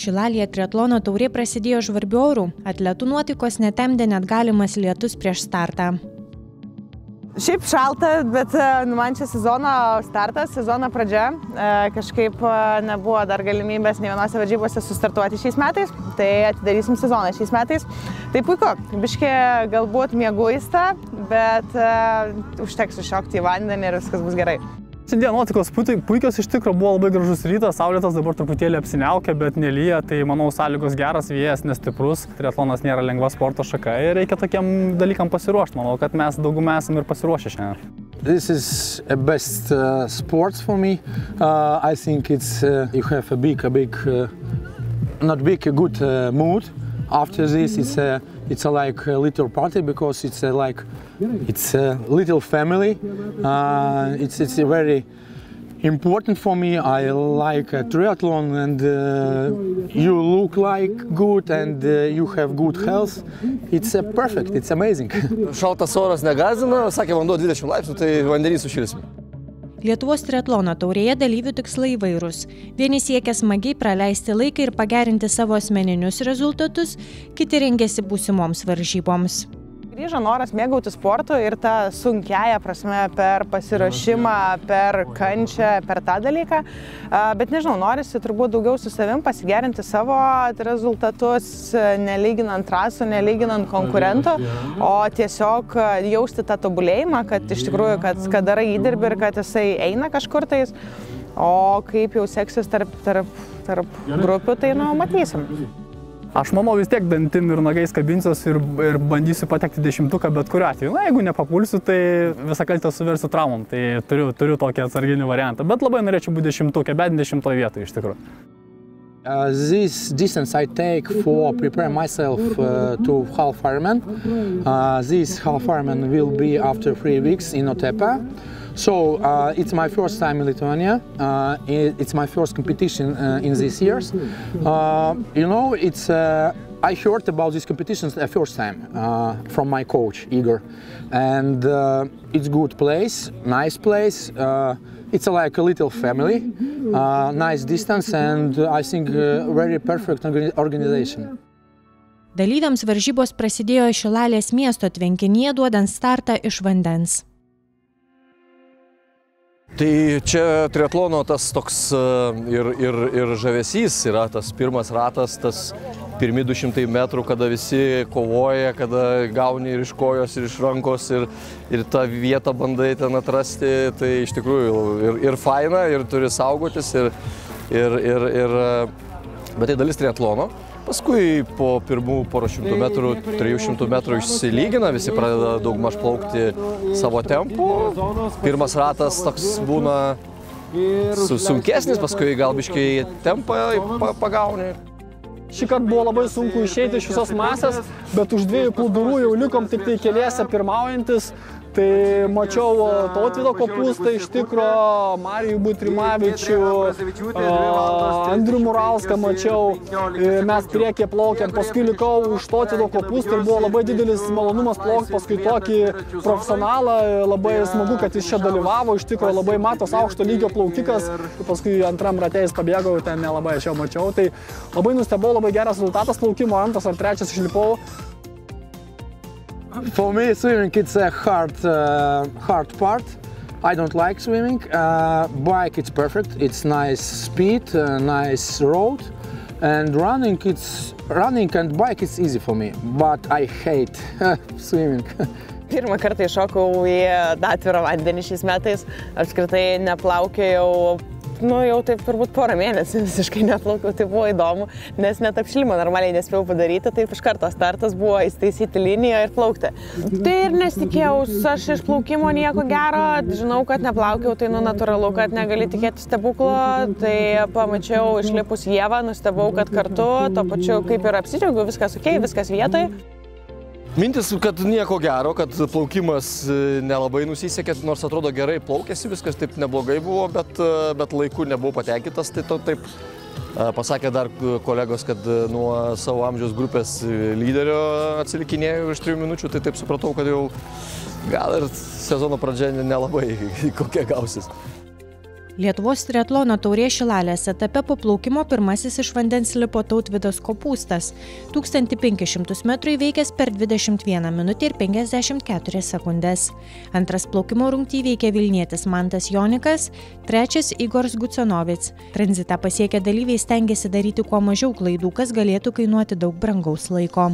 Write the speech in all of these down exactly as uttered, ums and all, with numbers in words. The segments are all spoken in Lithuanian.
Šilalėje triatlono taurė prasidėjo žvarbiu oru. Atletų nuotaikos netemdė net galimas lietus prieš startą. Šiaip šalta, bet man čia sezono startas, sezono pradžia. Kažkaip nebuvo dar galimybės nei vienose varžybose sustartuoti šiais metais, tai atidarysim sezoną šiais metais. Tai puiku, biškė galbūt mieguista, bet užteks iššokti į vandenį ir viskas bus gerai. Šiandien nuotaikos puikios, iš tikro buvo labai gražus rytas, saulėtas, dabar truputėlį apsiniaukia, bet nelyja, tai manau sąlygos geras, vėjas nestiprus. Triatlonas nėra lengva sporto šaka ir reikia tokiam dalykam pasiruošti. Manau, kad mes daugumą esame ir pasiruošę šiandien. This is a best uh, sport for me. Uh, I think it's uh, you have a big, a big, uh, not big, a good uh, mood. After this, it's a, it's a, like a little party because it's a, like, it's a little family. Uh, it's it's a very important for me. I like a triathlon, and uh, you look like good, and uh, you have good health. It's uh, perfect. It's amazing. Šaltas oras negąsdina, sakė vanduo dvidešimt laipsnių, tai vandenį sušilsim. Lietuvos triatlono taurėje dalyvių tikslai įvairūs. Vieni siekia smagiai praleisti laiką ir pagerinti savo asmeninius rezultatus, kiti rengiasi būsimoms varžyboms. Grįžo noras mėgauti sportu ir tą sunkiąją prasme per pasiruošimą, per kančią, per tą dalyką. Bet nežinau, norisi turbūt daugiau su savim pasigerinti savo rezultatus, nelyginant trasų, nelyginant konkurentų, o tiesiog jausti tą tobulėjimą, kad iš tikrųjų, kad, kad darai įdirbį ir kad jisai eina kažkur tais, o kaip jau seksis tarp, tarp, tarp grupių, tai nu, matysim. Aš manau vis tiek dantim ir nagais kabinsiuos ir, ir bandysiu patekti dešimtuką bet kuriuo atveju. Na, jeigu nepapulsiu, tai visą kaltę suversiu traumom, tai turiu, turiu tokį atsarginį variantą. Bet labai norėčiau būti dešimtukė, bet dešimtoje vietoje iš tikrųjų. Uh, this distance I take for prepare myself uh, to half Ironman. Uh, this half Ironman will be after three weeks in Otepää. So uh, it's my first time in Lithuania. Uh, it's my first competition uh, in these years. Uh, you know, it's. Uh, I heard about these competitions the first time uh, from my coach Igor, and uh, it's good place, nice place. Uh, it's like a little family, uh, nice distance, and I think uh, very perfect organization. Dalyviams varžybos prasidėjo Šilalės miesto tvenkinyje, duodant startą iš vandens. Tai čia triatlono tas toks ir, ir, ir žavesys yra tas pirmas ratas, tas pirmi du šimtai metrų, kada visi kovoja, kada gauni ir iš kojos, ir iš rankos, ir, ir tą vietą bandai ten atrasti, tai iš tikrųjų ir, ir faina, ir turi saugotis, ir, ir, ir, ir, bet tai dalis triatlono. Paskui po pirmų porą šimtų metrų, trijų šimtų metrų išsilygina, visi pradeda daugmaž plaukti savo tempu. Pirmas ratas toks būna sunkesnis, paskui gal biškai tempą pagauni. Šį kartą buvo labai sunku išeiti iš visos masės, bet už dviejų plūdurų jau likom tik tai keliese pirmaujantis. Tai mačiau Tautvydo Kopūstą iš tikro, Marijų Butrimavičių, Andrių Muralską mačiau, mes priekį plaukėm, paskui likau už Tautvydo Kopūstą ir buvo labai didelis malonumas plaukti paskui tokį profesionalą, labai smagu, kad jis čia dalyvavo, iš tikro labai matos aukšto lygio plaukikas, paskui antram rate jis pabėgau, ten nelabai aš jau mačiau, tai labai nustebau, labai geras rezultatas plaukimo, antras ar trečias išlipau. For me, swimming it's a hard, uh, hard part. I don't like swimming. Uh, bike it's perfect. It's nice speed, uh, nice road, and running it's running and bike it's easy for me. But I hate swimming. Pirmą kartą iššokau į atvirą vandenį šiais metais. Apskritai neplaukiau. Nu, jau taip turbūt porą mėnesių visiškai neplaukiau, tai buvo įdomu, nes net apšilimą normaliai nespėjau padaryti, taip iš karto startas buvo įstaisyti liniją ir plaukti. Tai ir nesitikėjau, aš iš plaukimo nieko gero, žinau, kad neplaukiau, tai nu natūralu, kad negali tikėti stebuklo, tai pamačiau išlipus Ievą, nustebau, kad kartu, to pačiu kaip ir apsidžiaugiau, viskas ok, viskas vietoj. Mintis, kad nieko gero, kad plaukimas nelabai nusisekė, nors atrodo gerai plaukėsi, viskas taip neblogai buvo, bet, bet laiku nebuvau patenkintas, tai to taip pasakė dar kolegos, kad nuo savo amžiaus grupės lyderio atsilikinėjau iš trijų minučių, tai taip supratau, kad jau gal ir sezono pradžia nelabai kokia gausis. Lietuvos triatlono taurės Šilalės etape po plaukimo pirmasis iš vandens lipo Tautvydas Kopūstas. tūkstantį penkis šimtus metrų įveikęs per dvidešimt vieną minutę ir penkiasdešimt keturias sekundės. Antras plaukimo rungtį įveikė vilnietis Mantas Jonikas, trečias Igoras Gucanovic. Tranzitą pasiekę dalyviai stengiasi daryti kuo mažiau klaidų, kas galėtų kainuoti daug brangaus laiko.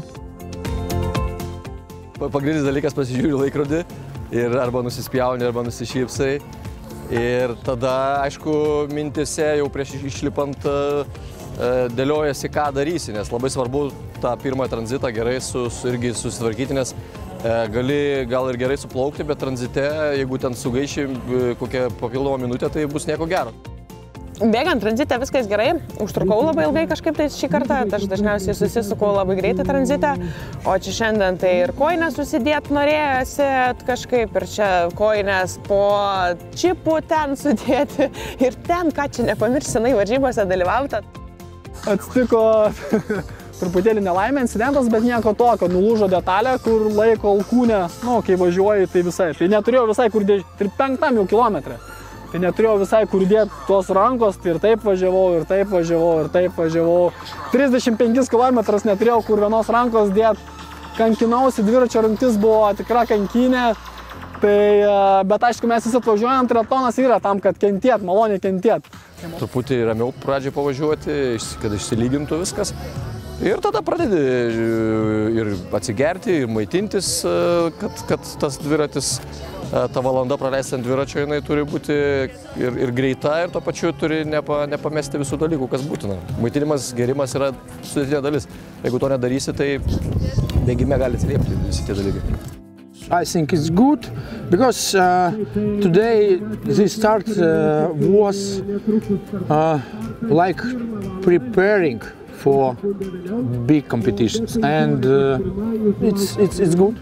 Pagrindinis dalykas, pasižiūri laikrodį ir arba nusispjauni, arba nusišypsai. Ir tada, aišku, mintise jau prieš išlipant dėliojasi, ką darysi, nes labai svarbu tą pirmąją tranzitą gerai su, su, irgi susitvarkyti, nes gali gal ir gerai suplaukti, bet tranzite, jeigu ten sugaiši kokią papildomą minutę, tai bus nieko gero. Bėgant tranzite viskas gerai, užtrukau labai ilgai kažkaip tai šį kartą, aš dažniausiai susisukau labai greitai tranzite, o čia šiandien tai ir koinės susidėti norėjosi kažkaip, ir čia koinės po čipų ten sudėti, ir ten, ką čia nepamiršti, senai varžybose dalyvauti. Atsitiko truputėlį nelaimė incidentas, bet nieko tokio, nulūžo detalė, kur laiko alkūnę, nu, kai važiuoji, tai visai, tai neturėjau visai kur dėti, ir penktam jau kilometrė. Tai neturėjau visai kur dėti tos rankos, tai ir taip važiavau, ir taip važiavau, ir taip važiavau. trisdešimt penkis kilometrus neturėjau kur vienos rankos dėti, kankinausi, dviračio rungtis buvo tikra kankinė. Tai, bet aišku, mes visi atvažiuojam, triatlonas yra tam, kad kentėt, maloniai kentėt. Truputį ramiau pradžiai pavažiuoti, kad išsilygintų viskas. Ir tada pradedi ir atsigerti, ir maitintis, kad, kad tas dviratis, ta valanda praleista ant dviračio, jinai turi būti ir, ir greita, ir tuo pačiu turi nepa, nepamesti visų dalykų, kas būtina. Maitinimas, gerimas yra sudėtinė dalis. Jeigu to nedarysi, tai bėgime gali atsiliepti visi tie dalykai. I think it's good because uh, today this start uh, was uh, like preparing for big competitions, and uh, it's, it's, it's good.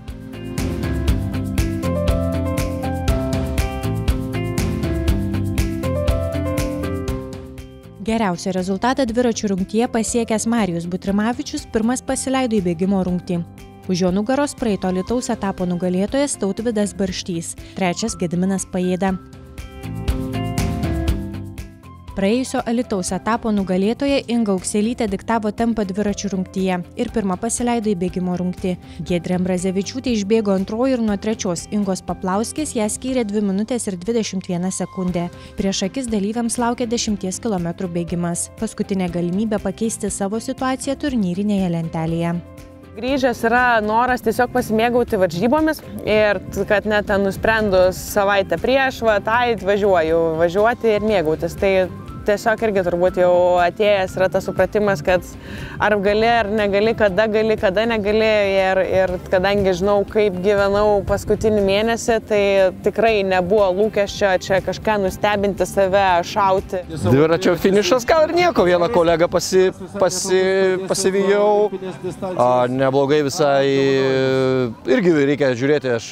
Geriausią rezultatą dviračių rungtyje pasiekęs Marijus Butrimavičius pirmas pasileido į bėgimo rungtį. Už jo nugaros praeito Alytaus etapo nugalėtojas Tautvydas Barštys, trečias Gediminas Pajėda. Praėjusio Alytaus etapo nugalėtoja Inga Aukselytė diktavo tempą dviračių rungtyje ir pirmą pasileido į bėgimo rungtį. Giedrė Ambrazevičiūtė išbėgo antroji ir nuo trečios Ingos Paplauskės ją skyrė dvi minutės ir dvidešimt viena sekundė. Prieš akis dalyviams laukia dešimties kilometrų bėgimas. Paskutinė galimybė pakeisti savo situaciją turnyrinėje lentelėje. Grįžęs yra noras tiesiog pasimėgauti varžybomis ir kad net nusprendus savaitę prieš, va, tai važiuoju, važiuoti ir mėgautis. Tai tiesiog irgi turbūt jau atėjęs yra tas supratimas, kad ar gali, ar negali, kada gali, kada negali. Ir, ir kadangi žinau, kaip gyvenau paskutinį mėnesį, tai tikrai nebuvo lūkesčio čia kažką nustebinti save, šauti. Dviračio finišas gal ir nieko, vieną kolegą pasi, pasi, pasivijau, a, neblogai visai, irgi reikia žiūrėti, aš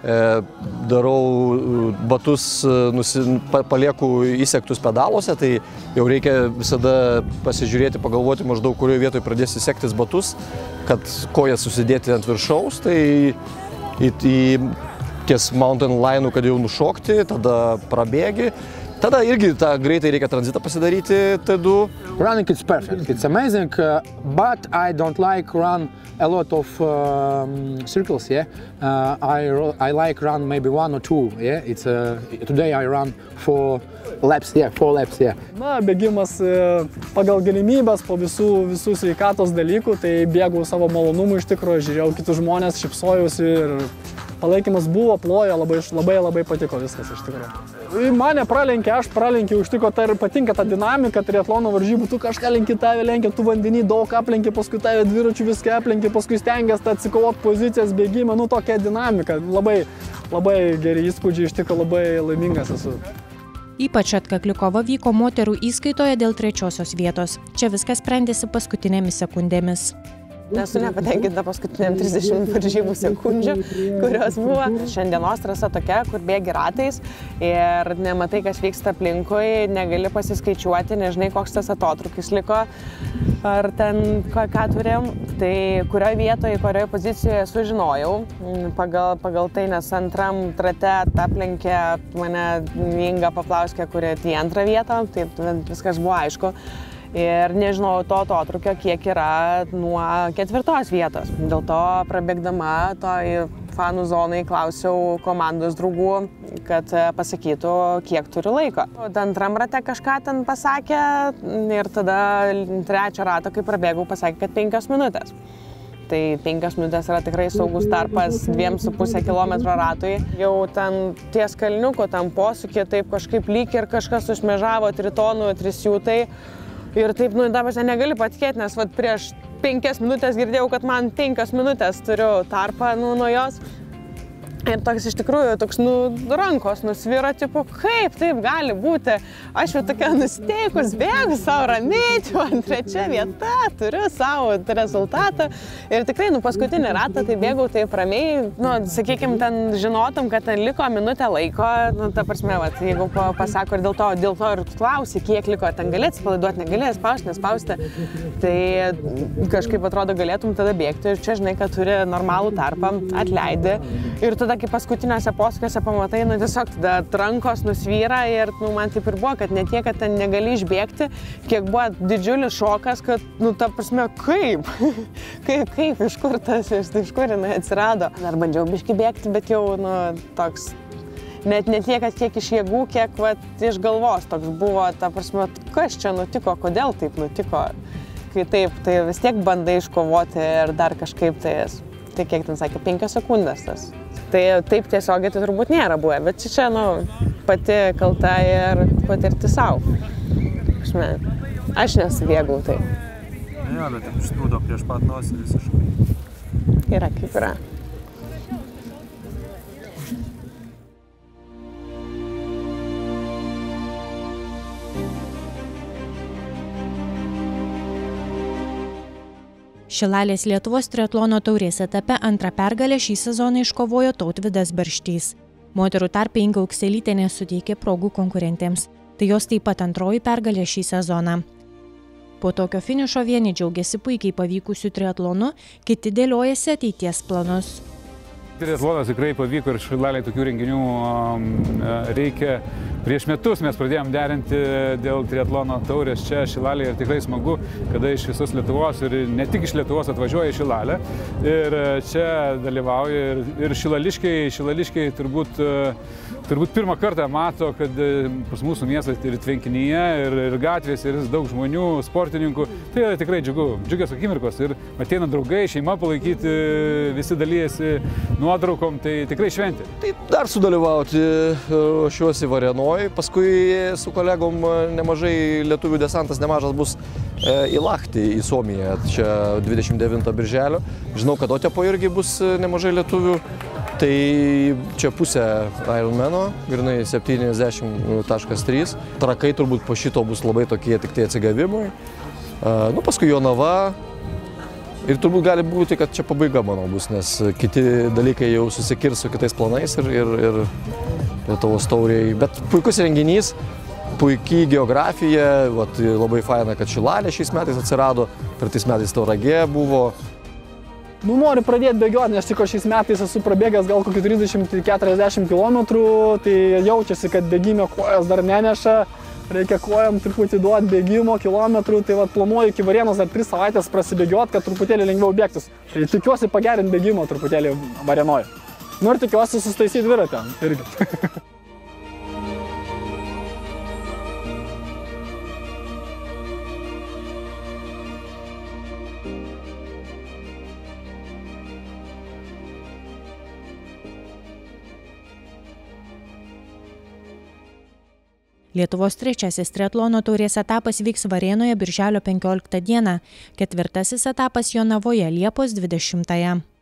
darau batus, nusi, palieku įsektus pedaluose, tai jau reikia visada pasižiūrėti, pagalvoti maždaug, kurioje vietoje pradėsi sektis batus, kad kojas susidėti ant viršaus, tai į, į ties mountain line'ų, kad jau nušokti, tada prabėgi. Tada irgi tą greitai reikia tranzitą pasidaryti, T du. Running is perfect, it's amazing, uh, but I don't like run a lot of um, circles, yeah. Uh, I, I like run maybe one or two, yeah. It's, uh, today I run four laps, yeah, four laps, yeah. Na, bėgimas pagal galimybės po visų, visų sveikatos dalykų, tai bėgau savo malonumų iš tikrųjų, žiūrėjau kitus žmonės, šypsojausi ir palaikymas buvo, plojo, labai, labai, labai patiko viskas iš tikrųjų. Mane pralenkė, aš pralenkiau, iš tikrųjų, tai ir patinka ta dinamika triatlono varžybų, tu kažką lenki, tave lenkia, tu vandenį daug aplenki, paskui tave dviračių viską aplenki, paskui stengiasi atsikovot pozicijas bėgime, nu tokia dinamika, labai, labai geri įspūdžiai, iš tikrųjų labai laimingas esu. Ypač atkakli kova vyko moterų įskaitoje dėl trečiosios vietos. Čia viskas sprendėsi paskutinėmis sekundėmis. nesu nepatenkinta paskutiniam trisdešimt varžybų sekundžių, kurios buvo. Šiandienos trasa tokia, kur bėgi ratais ir nematai, kas vyksta aplinkui, negali pasiskaičiuoti, nežinai, koks tas atotrukis liko, ar ten ką, ką turėjom. Tai kurioje vietoje, kurioje pozicijoje sužinojau pagal, pagal tai, nes antram trate aplenkė mane Inga Paplauskė, kuri į antrą vietą, tai viskas buvo aišku. Ir nežinau to atotrukio, kiek yra nuo ketvirtos vietos. Dėl to prabėgdama toj fanų zonai klausiau komandos draugų, kad pasakytų, kiek turiu laiko. Antram rate kažką ten pasakė ir tada trečią ratą, kai prabėgau, pasakė, kad penkios minutės. Tai penkios minutės yra tikrai saugus tarpas dviem su pusė kilometro ratui. Jau ten ties kalniuko, tam posūkį, taip kažkaip lyg ir kažkas užmežavo tritonų, trisiūtai. Ir taip, nu, dabar negali patikėti, nes vat, prieš penkias minutės girdėjau, kad man penkios minutės turiu tarpą nu, nuo jos. Ir toks iš tikrųjų, toks, nu, rankos nusvyra, tipo, kaip taip gali būti. Aš jau tokia nusteikus, bėgu savo ramiai, ant trečia vieta, turiu savo rezultatą. Ir tikrai, nu, paskutinį ratą, tai bėgau taip ramiai, nu, sakykime, ten žinotum, kad ten liko minutę laiko, nu, ta prasme, vat, jeigu pasako ir dėl to, dėl to ir klausi, kiek liko, ar ten galėt spalaiduoti, negalėjai spausti, nespausti, tai kažkaip atrodo galėtum tada bėgti ir čia žinai, kad turi normalų tarpą, atleidi. Ir tada, kai paskutiniuose posūkiuose pamatai, nu tiesiog tada rankos nusvyra ir nu, man taip ir buvo, kad ne tiek, kad ten negali išbėgti, kiek buvo didžiulis šokas, kad, nu, ta prasme, kaip? kaip, kaip, iš kur tas, iš kur jinai atsirado. Dar bandžiau biškį bėgti, bet jau, nu, toks, net ne tiek, kad kiek iš jėgų, kiek, vat, iš galvos toks buvo, ta prasme, kas čia nutiko, kodėl taip nutiko. Kai taip, tai vis tiek bandai iškovoti ir dar kažkaip tai, tai kiek ten sakė, penkios sekundės tas. Tai taip tiesiogiai tai turbūt nėra buvę, bet čia, nu, pati kalta ir patirti savo. Aš nesibėgau taip. Ne, bet taip išnaudo prieš pat nosį visiškai. Yra kaip yra. Šilalės Lietuvos triatlono taurės etape antrą pergalę šį sezoną iškovojo Tautvydas Barštys. Moterų tarpe Inga Ukselytė suteikė progų konkurentėms. Tai jos taip pat antroji pergalė šį sezoną. Po tokio finišo vieni džiaugiasi puikiai pavykusių triatlonų, kiti dėliojasi ateities planus. Triatlonas tikrai pavyko ir Šilalėje tokių renginių reikia. Prieš metus mes pradėjom derinti dėl triatlono taurės čia Šilalėje ir tikrai smagu, kada iš visos Lietuvos ir ne tik iš Lietuvos atvažiuoja į Šilalę ir čia dalyvauja ir, ir šilališkiai, šilališkiai turbūt, turbūt pirmą kartą mato, kad pas mūsų miestas ir tvenkinyje, ir, ir gatvės, ir daug žmonių, sportininkų. Tai yra tikrai džiugu, džiugios akimirkos ir ateina draugai, šeima palaikyti, visi dalyjasi nuotraukom, tai tikrai šventė. Tai dar sudalyvauti šiuosi Varėnoj. Paskui su kolegom nemažai lietuvių desantas nemažas bus į Lahtį, į Suomiją, čia dvidešimt devintą birželio. Žinau, kad Otepo irgi bus nemažai lietuvių. Tai čia pusė Ironmano, grinai septyniasdešimt taškas trys. Trakai turbūt po šito bus labai tokie tik tai atsigavimai. Nu, paskui Jonava. Ir turbūt gali būti, kad čia pabaiga mano bus, nes kiti dalykai jau susikirs su kitais planais ir, ir, ir Lietuvos tauriai. Bet puikus renginys, puikiai geografija, vat, labai faina, kad Šilalė šiais metais atsirado, praeitais metais Tauragė buvo. Nu, noriu pradėti bėgioti, nes tik šiais metais esu prabėgęs gal kokį trisdešimt keturiasdešimt kilometrų, tai jaučiasi, kad bėgime kojas dar neneša. Reikia kojam truputį duoti bėgimo kilometrų, tai vat, planuoju iki Varėnos dar tris savaitės prasibėgioti, kad truputėlį lengviau bėgtis. Tai tikiuosi pagerinti bėgimo truputėlį Varėnoje. Nu ir tikiuosi sustaisyti dviratį irgi. Lietuvos trečiasis triatlono taurės etapas vyks Varėnoje birželio penkioliktą dieną, ketvirtasis etapas Jonavoje Liepos dvidešimtąją.